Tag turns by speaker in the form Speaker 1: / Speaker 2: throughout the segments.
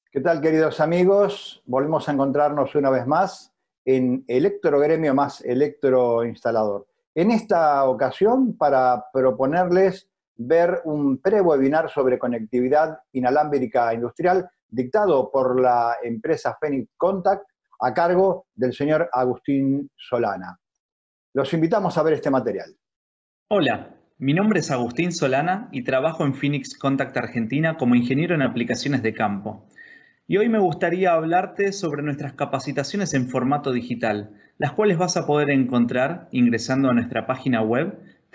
Speaker 1: ¿Qué tal, queridos amigos? Volvemos a encontrarnos una vez más en Electrogremio más Electroinstalador. En esta ocasión, para proponerles ver un pre-webinar sobre conectividad inalámbrica industrial dictado por la empresa Phoenix Contact a cargo del señor Agustín Solana. Los invitamos a ver este material.
Speaker 2: Hola, mi nombre es Agustín Solana y trabajo en Phoenix Contact Argentina como ingeniero en aplicaciones de campo. Y hoy me gustaría hablarte sobre nuestras capacitaciones en formato digital, las cuales vas a poder encontrar ingresando a nuestra página web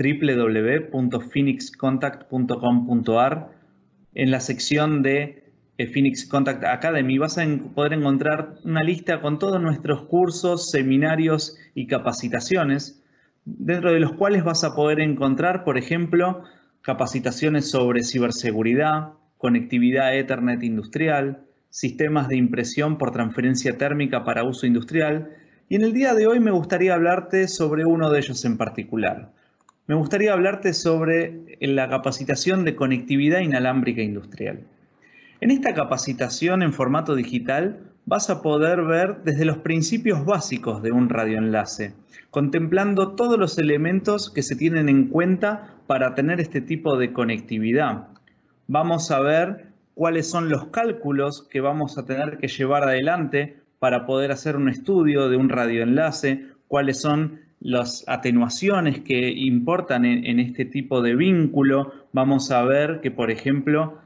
Speaker 2: www.phoenixcontact.com.ar. En la sección de Phoenix Contact Academy vas a poder encontrar una lista con todos nuestros cursos, seminarios y capacitaciones, dentro de los cuales vas a poder encontrar, por ejemplo, capacitaciones sobre ciberseguridad, conectividad Ethernet industrial, sistemas de impresión por transferencia térmica para uso industrial, y en el día de hoy me gustaría hablarte sobre uno de ellos en particular. Me gustaría hablarte sobre la capacitación de conectividad inalámbrica industrial. En esta capacitación en formato digital vas a poder ver desde los principios básicos de un radioenlace, contemplando todos los elementos que se tienen en cuenta para tener este tipo de conectividad. Vamos a ver cuáles son los cálculos que vamos a tener que llevar adelante para poder hacer un estudio de un radioenlace, cuáles son las atenuaciones que importan en este tipo de vínculo. Vamos a ver que, por ejemplo,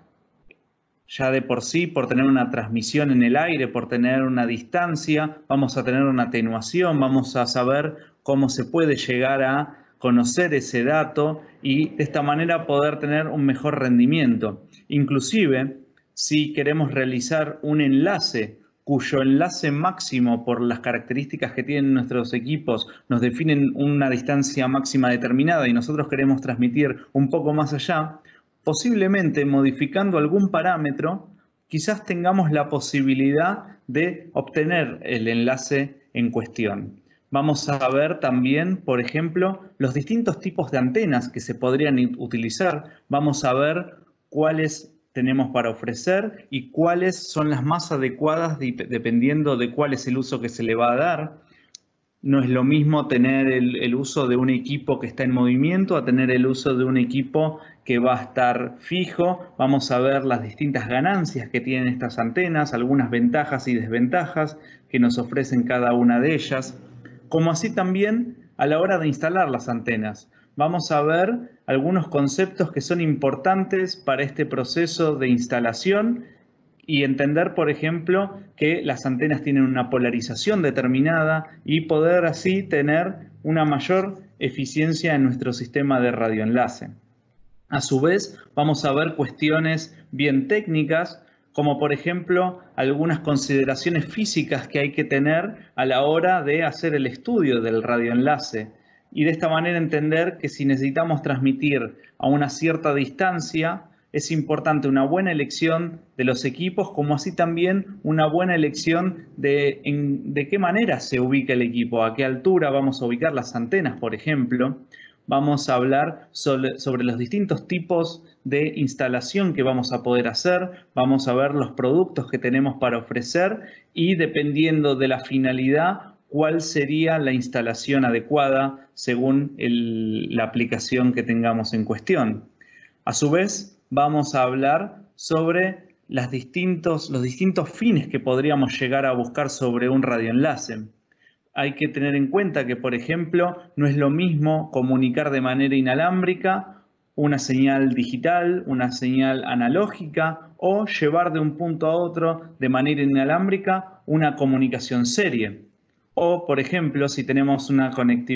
Speaker 2: ya de por sí, por tener una transmisión en el aire, por tener una distancia, vamos a tener una atenuación, vamos a saber cómo se puede llegar a conocer ese dato y de esta manera poder tener un mejor rendimiento. Inclusive, si queremos realizar un enlace cuyo enlace máximo por las características que tienen nuestros equipos nos definen una distancia máxima determinada y nosotros queremos transmitir un poco más allá, posiblemente modificando algún parámetro, quizás tengamos la posibilidad de obtener el enlace en cuestión. Vamos a ver también, por ejemplo, los distintos tipos de antenas que se podrían utilizar. Vamos a ver cuáles tenemos para ofrecer y cuáles son las más adecuadas dependiendo de cuál es el uso que se le va a dar. No es lo mismo tener el uso de un equipo que está en movimiento a tener el uso de un equipo que va a estar fijo. Vamos a ver las distintas ganancias que tienen estas antenas, algunas ventajas y desventajas que nos ofrecen cada una de ellas, como así también a la hora de instalar las antenas. Vamos a ver algunos conceptos que son importantes para este proceso de instalación y entender, por ejemplo, que las antenas tienen una polarización determinada y poder así tener una mayor eficiencia en nuestro sistema de radioenlace. A su vez, vamos a ver cuestiones bien técnicas, como por ejemplo algunas consideraciones físicas que hay que tener a la hora de hacer el estudio del radioenlace. Y de esta manera entender que si necesitamos transmitir a una cierta distancia, es importante una buena elección de los equipos, como así también una buena elección de qué manera se ubica el equipo, a qué altura vamos a ubicar las antenas, por ejemplo. Vamos a hablar sobre los distintos tipos de instalación que vamos a poder hacer, vamos a ver los productos que tenemos para ofrecer y dependiendo de la finalidad, cuál sería la instalación adecuada según la aplicación que tengamos en cuestión. A su vez, vamos a hablar sobre los distintos fines que podríamos llegar a buscar sobre un radioenlace. Hay que tener en cuenta que, por ejemplo, no es lo mismo comunicar de manera inalámbrica una señal digital, una señal analógica o llevar de un punto a otro de manera inalámbrica una comunicación serie. O, por ejemplo, si tenemos un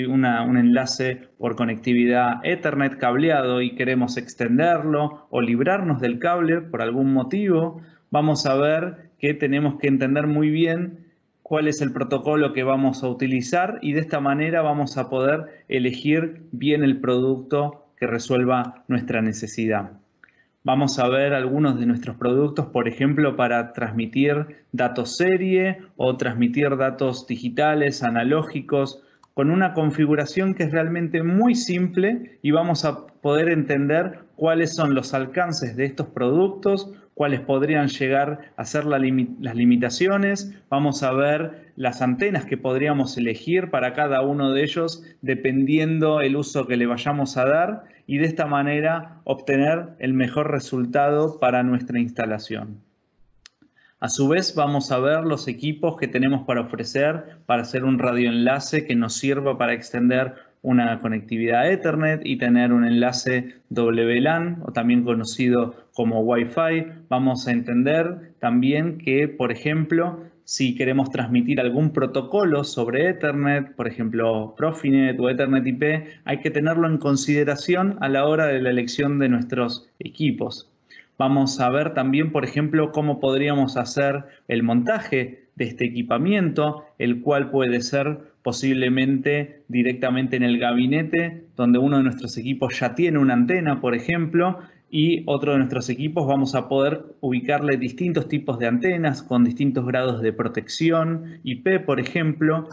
Speaker 2: enlace por conectividad Ethernet cableado y queremos extenderlo o librarnos del cable por algún motivo, vamos a ver que tenemos que entender muy bien cuál es el protocolo que vamos a utilizar y de esta manera vamos a poder elegir bien el producto que resuelva nuestra necesidad. Vamos a ver algunos de nuestros productos, por ejemplo, para transmitir datos serie o transmitir datos digitales, analógicos, con una configuración que es realmente muy simple y vamos a poder entender cuáles son los alcances de estos productos, cuáles podrían llegar a ser las limitaciones. Vamos a ver las antenas que podríamos elegir para cada uno de ellos dependiendo el uso que le vayamos a dar y de esta manera obtener el mejor resultado para nuestra instalación. A su vez vamos a ver los equipos que tenemos para ofrecer para hacer un radioenlace que nos sirva para extender una conectividad Ethernet y tener un enlace WLAN o también conocido como Wi-Fi. Vamos a entender también que, por ejemplo, si queremos transmitir algún protocolo sobre Ethernet, por ejemplo Profinet o Ethernet IP, hay que tenerlo en consideración a la hora de la elección de nuestros equipos. Vamos a ver también, por ejemplo, cómo podríamos hacer el montaje de este equipamiento, el cual puede ser posiblemente directamente en el gabinete, donde uno de nuestros equipos ya tiene una antena, por ejemplo, y otro de nuestros equipos vamos a poder ubicarle distintos tipos de antenas con distintos grados de protección, IP, por ejemplo.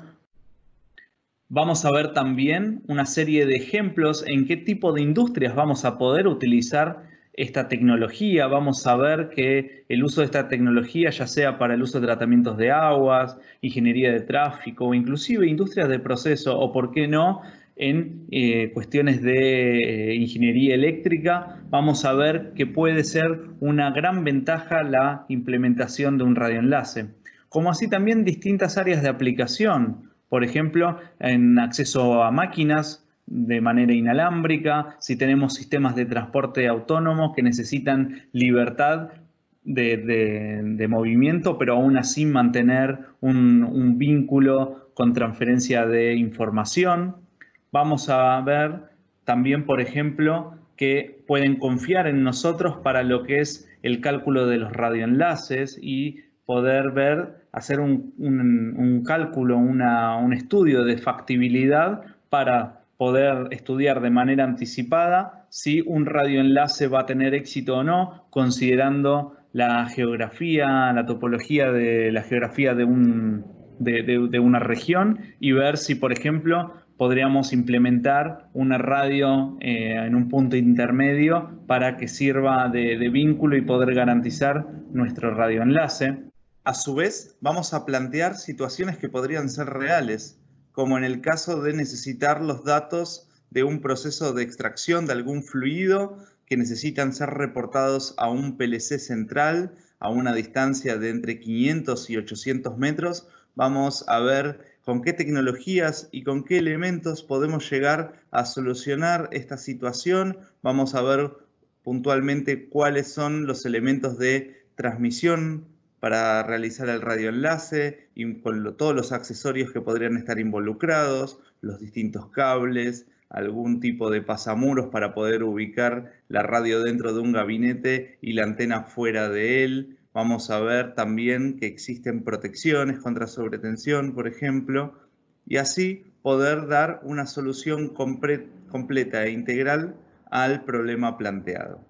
Speaker 2: Vamos a ver también una serie de ejemplos en qué tipo de industrias vamos a poder utilizar esta tecnología. Vamos a ver que el uso de esta tecnología, ya sea para el uso de tratamientos de aguas, ingeniería de tráfico o inclusive industrias de proceso o, por qué no, en cuestiones de ingeniería eléctrica, vamos a ver que puede ser una gran ventaja la implementación de un radioenlace. Como así también distintas áreas de aplicación, por ejemplo, en acceso a máquinas de manera inalámbrica, si tenemos sistemas de transporte autónomos que necesitan libertad de movimiento, pero aún así mantener un vínculo con transferencia de información. Vamos a ver también, por ejemplo, que pueden confiar en nosotros para lo que es el cálculo de los radioenlaces y poder ver, hacer un cálculo, un estudio de factibilidad para poder estudiar de manera anticipada si un radioenlace va a tener éxito o no, considerando la geografía, la topología de la geografía de una región y ver si, por ejemplo, podríamos implementar una radio en un punto intermedio para que sirva de vínculo y poder garantizar nuestro radioenlace. A su vez, vamos a plantear situaciones que podrían ser reales, como en el caso de necesitar los datos de un proceso de extracción de algún fluido que necesitan ser reportados a un PLC central a una distancia de entre 500 y 800 metros. Vamos a ver con qué tecnologías y con qué elementos podemos llegar a solucionar esta situación. Vamos a ver puntualmente cuáles son los elementos de transmisión para realizar el radioenlace y con todos los accesorios que podrían estar involucrados, los distintos cables, algún tipo de pasamuros para poder ubicar la radio dentro de un gabinete y la antena fuera de él. Vamos a ver también que existen protecciones contra sobretensión, por ejemplo, y así poder dar una solución completa e integral al problema planteado.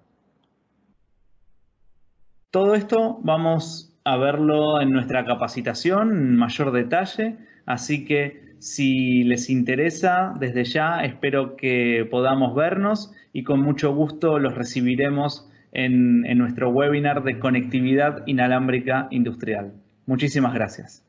Speaker 2: Todo esto vamos a verlo en nuestra capacitación en mayor detalle, así que si les interesa, desde ya espero que podamos vernos y con mucho gusto los recibiremos en nuestro webinar de conectividad inalámbrica industrial. Muchísimas gracias.